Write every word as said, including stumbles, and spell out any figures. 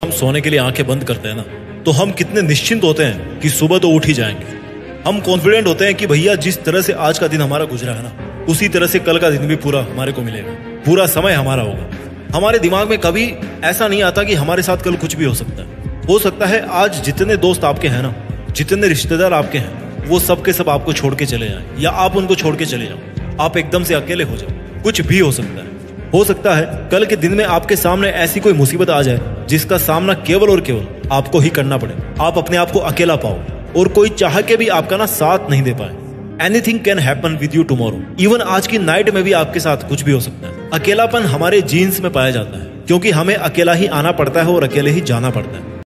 हम सोने के लिए आंखें बंद करते हैं ना, तो हम कितने निश्चिंत होते हैं कि सुबह तो उठ ही जाएंगे। हम कॉन्फिडेंट होते हैं कि भैया जिस तरह से आज का दिन हमारा गुजरा है ना, उसी तरह से कल का दिन भी पूरा हमारे को मिलेगा, पूरा समय हमारा होगा। हमारे दिमाग में कभी ऐसा नहीं आता कि हमारे साथ कल कुछ भी हो सकता है। हो सकता है आज जितने दोस्त आपके हैं ना, जितने रिश्तेदार आपके हैं, वो सब के सब आपको छोड़ के चले जाएं, या आप उनको छोड़ के चले जाओ। आप एकदम से अकेले हो जाओ। कुछ भी हो सकता है। हो सकता है कल के दिन में आपके सामने ऐसी कोई मुसीबत आ जाए जिसका सामना केवल और केवल आपको ही करना पड़े। आप अपने आप को अकेला पाओ और कोई चाह के भी आपका ना साथ नहीं दे पाए। Anything can happen with you tomorrow. Even आज की नाइट में भी आपके साथ कुछ भी हो सकता है। अकेलापन हमारे जीन्स में पाया जाता है, क्योंकि हमें अकेला ही आना पड़ता है और अकेले ही जाना पड़ता है।